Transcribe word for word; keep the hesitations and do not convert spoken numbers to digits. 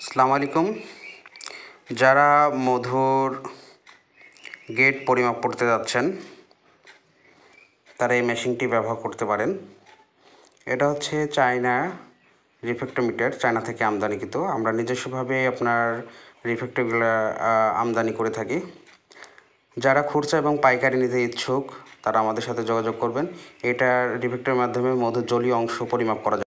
আসসালামু আলাইকুম। যারা মধুর গেট পরিমাপ করতে যাচ্ছেন তারা এই মেশিনটি ব্যবহার করতে পারেন। এটা হচ্ছে চায়না রিফ্র্যাক্টোমিটার, চায়না থেকে আমদানিকৃত। আমরা নিজস্বভাবে আপনার রিফ্র্যাক্টরগুলো আমদানি করে থাকি। যারা খুচরা এবং পাইকারি নিতে ইচ্ছুক তারা আমাদের সাথে যোগাযোগ করবেন। এটা রিফ্র্যাক্টরের মাধ্যমে মধুর জলীয় অংশ পরিমাপ করা যায়।